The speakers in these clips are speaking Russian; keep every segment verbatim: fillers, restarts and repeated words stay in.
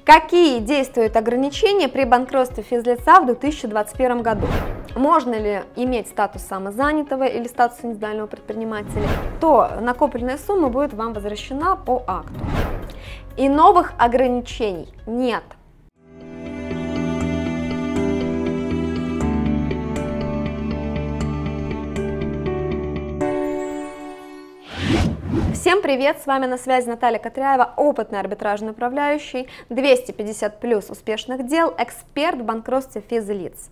Какие действуют ограничения при банкротстве физлица в две тысячи двадцать первом году? Можно ли иметь статус самозанятого или статус индивидуального предпринимателя? То накопленная сумма будет вам возвращена по акту. И новых ограничений нет. Всем привет! С вами на связи Наталья Котряева, опытный арбитражный управляющий, двести пятьдесят плюс успешных дел, эксперт в банкротстве физлиц.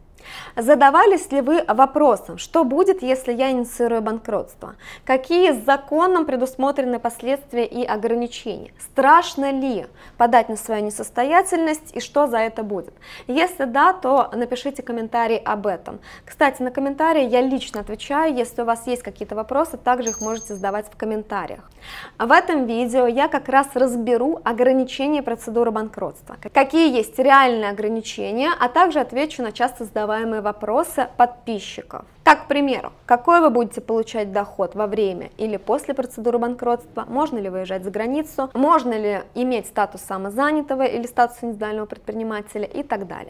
Задавались ли вы вопросом, что будет, если я инициирую банкротство? Какие законом предусмотрены последствия и ограничения? Страшно ли подать на свою несостоятельность и что за это будет? Если да, то напишите комментарий об этом. Кстати, на комментарии я лично отвечаю, если у вас есть какие-то вопросы, также их можете задавать в комментариях. В этом видео я как раз разберу ограничения процедуры банкротства, какие есть реальные ограничения, а также отвечу на часто задаваемые вопросы подписчиков. Как, к примеру, какой вы будете получать доход во время или после процедуры банкротства, можно ли выезжать за границу, можно ли иметь статус самозанятого или статус индивидуального предпринимателя и так далее.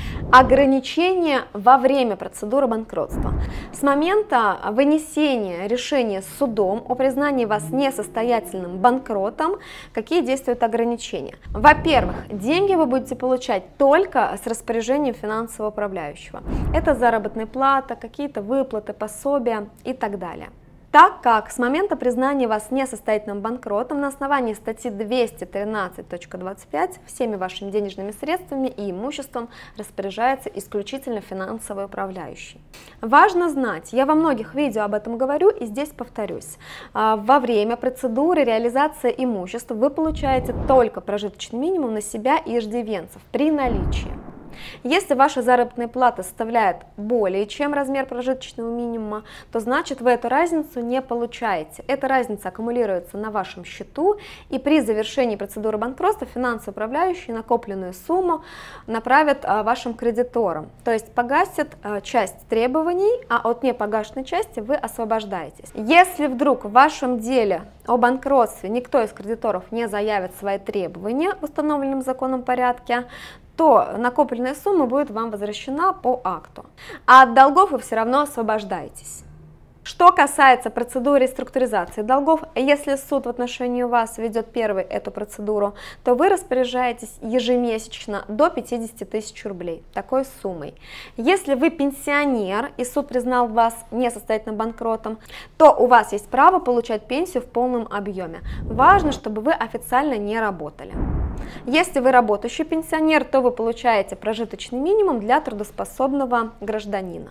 Ограничения во время процедуры банкротства. С момента вынесения решения судом о признании вас несостоятельным банкротом, какие действуют ограничения? Во-первых, деньги вы будете получать только с распоряжением финансового управляющего. Это заработная плата, какие-то выплаты, пособия и так далее. Так как с момента признания вас несостоятельным банкротом на основании статьи двести тринадцать точка двадцать пять всеми вашими денежными средствами и имуществом распоряжается исключительно финансовый управляющий. Важно знать, я во многих видео об этом говорю и здесь повторюсь, во время процедуры реализации имущества вы получаете только прожиточный минимум на себя и иждивенцев при наличии. Если ваша заработная плата составляет более чем размер прожиточного минимума, то значит вы эту разницу не получаете. Эта разница аккумулируется на вашем счету, и при завершении процедуры банкротства финансовый управляющий накопленную сумму направит вашим кредиторам, то есть погасит часть требований, а от непогашенной части вы освобождаетесь. Если вдруг в вашем деле о банкротстве никто из кредиторов не заявит свои требования в установленном законом порядке, то накопленная сумма будет вам возвращена по акту, а от долгов вы все равно освобождаетесь. Что касается процедуры реструктуризации долгов, если суд в отношении вас ведет первой эту процедуру, то вы распоряжаетесь ежемесячно до пятидесяти тысяч рублей такой суммой. Если вы пенсионер и суд признал вас несостоятельным банкротом, то у вас есть право получать пенсию в полном объеме. Важно, чтобы вы официально не работали. Если вы работающий пенсионер, то вы получаете прожиточный минимум для трудоспособного гражданина.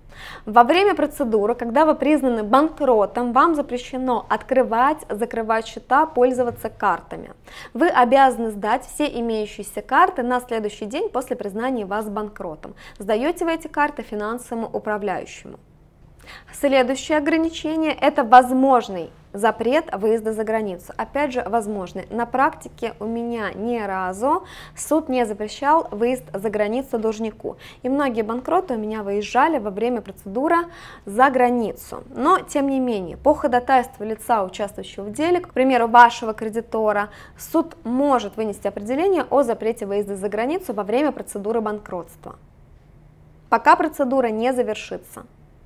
Во время процедуры, когда вы признаны банкротом, вам запрещено открывать, закрывать счета, пользоваться картами. Вы обязаны сдать все имеющиеся карты на следующий день после признания вас банкротом. Сдаете вы эти карты финансовому управляющему. Следующее ограничение – это возможный запрет выезда за границу. Опять же, возможный. На практике у меня ни разу суд не запрещал выезд за границу должнику. И многие банкроты у меня выезжали во время процедуры за границу. Но, тем не менее, по ходатайству лица, участвующего в деле, к примеру, вашего кредитора, суд может вынести определение о запрете выезда за границу во время процедуры банкротства, пока процедура не завершится.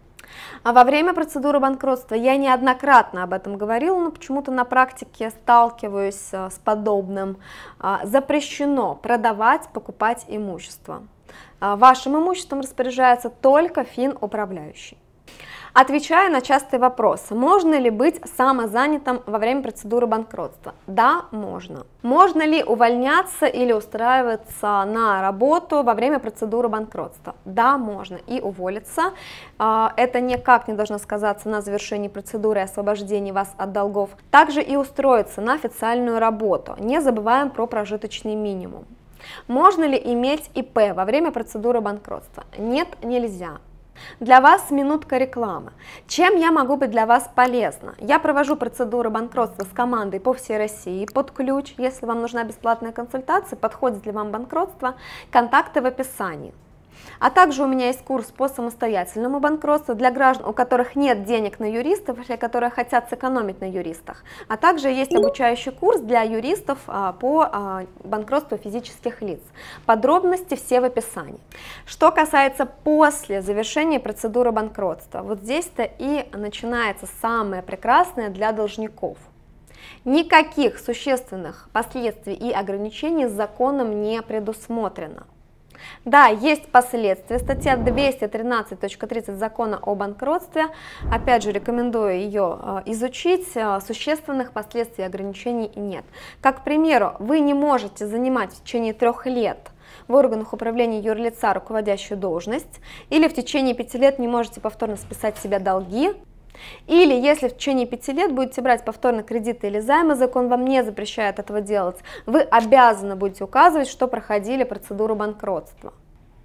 А во время процедуры банкротства я неоднократно об этом говорила, но почему-то на практике сталкиваюсь с подобным. Запрещено продавать, покупать имущество. Вашим имуществом распоряжается только финуправляющий. Отвечая на частые вопросы, можно ли быть самозанятым во время процедуры банкротства? Да, можно. Можно ли увольняться или устраиваться на работу во время процедуры банкротства? Да, можно. И уволиться. Это никак не должно сказаться на завершении процедуры и освобождении вас от долгов. Также и устроиться на официальную работу. Не забываем про прожиточный минимум. Можно ли иметь ИП во время процедуры банкротства? Нет, нельзя. Для вас минутка рекламы. Чем я могу быть для вас полезна? Я провожу процедуру банкротства с командой по всей России под ключ. Если вам нужна бесплатная консультация, подходит ли вам банкротство, контакты в описании. А также у меня есть курс по самостоятельному банкротству для граждан, у которых нет денег на юристов или которые хотят сэкономить на юристах. А также есть обучающий курс для юристов по банкротству физических лиц. Подробности все в описании. Что касается после завершения процедуры банкротства, вот здесь-то и начинается самое прекрасное для должников. Никаких существенных последствий и ограничений законом не предусмотрено. Да, есть последствия. Статья двести тринадцать точка тридцать закона о банкротстве. Опять же, рекомендую ее изучить. Существенных последствий и ограничений нет. Как, к примеру, вы не можете занимать в течение трех лет в органах управления юрлица руководящую должность, или в течение пяти лет не можете повторно списать себе долги, или если в течение пяти лет будете брать повторно кредиты или займы, закон вам не запрещает этого делать, вы обязаны будете указывать, что проходили процедуру банкротства.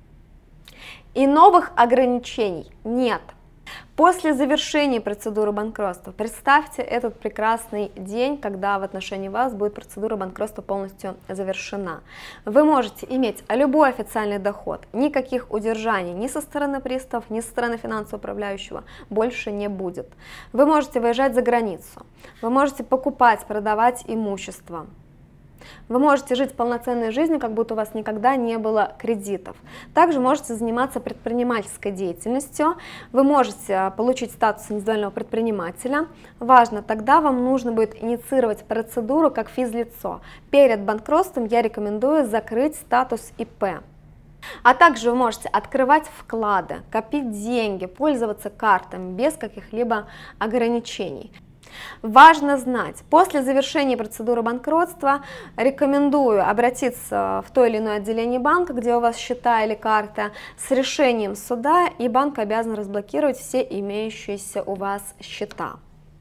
И новых ограничений нет. После завершения процедуры банкротства, представьте этот прекрасный день, когда в отношении вас будет процедура банкротства полностью завершена. Вы можете иметь любой официальный доход, никаких удержаний ни со стороны приставов, ни со стороны финансового управляющего больше не будет. Вы можете выезжать за границу, вы можете покупать, продавать имущество. Вы можете жить полноценной жизнью, как будто у вас никогда не было кредитов. Также можете заниматься предпринимательской деятельностью, вы можете получить статус индивидуального предпринимателя. Важно, тогда вам нужно будет инициировать процедуру как физлицо. Перед банкротством я рекомендую закрыть статус И П. А также вы можете открывать вклады, копить деньги, пользоваться картами без каких-либо ограничений. Важно знать, после завершения процедуры банкротства рекомендую обратиться в то или иное отделение банка, где у вас счета или карта, с решением суда, и банк обязан разблокировать все имеющиеся у вас счета.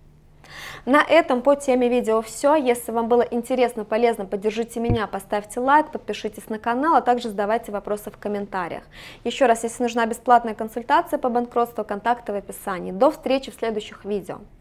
На этом по теме видео все. Если вам было интересно, полезно, поддержите меня, поставьте лайк, подпишитесь на канал, а также задавайте вопросы в комментариях. Еще раз, если нужна бесплатная консультация по банкротству, контакты в описании. До встречи в следующих видео.